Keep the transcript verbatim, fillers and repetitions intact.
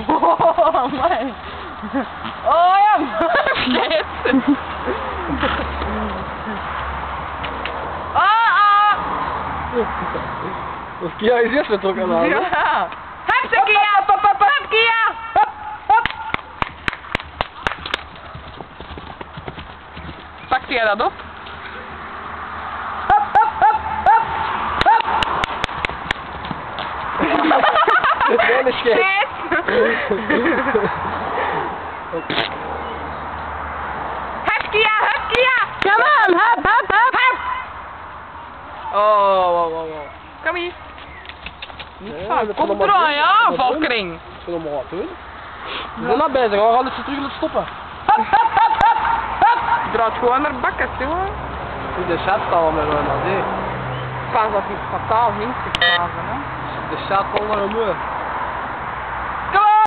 Oh, man. Oh, ja, shit. Ah, ah. Of Kia is eerst weer aan halen. Ja. Heb ze, Kia. Hop, hop, hop, Kia. Hop, hop. Pak Kia dat op. Hop, hop, hop, hop, hop. Dat is geen Shit. Hup, Kia, hup, Kia. Come on, hup, hup, hup, hup. Oh, wow, wow, wow. Kom hier. Ja, dat Kom kan eraan, allemaal ja, doen. valkring. Dat kan allemaal wat doen. We zijn nou bezig, we gaan alles terug laten stoppen. Hup, hup, hup, hup, hup. Draait gewoon naar bakken toe. Goed, de chat staat al met een idee. Pas dat die fataal hinkt te klagen, hè. De chat al naar een muur.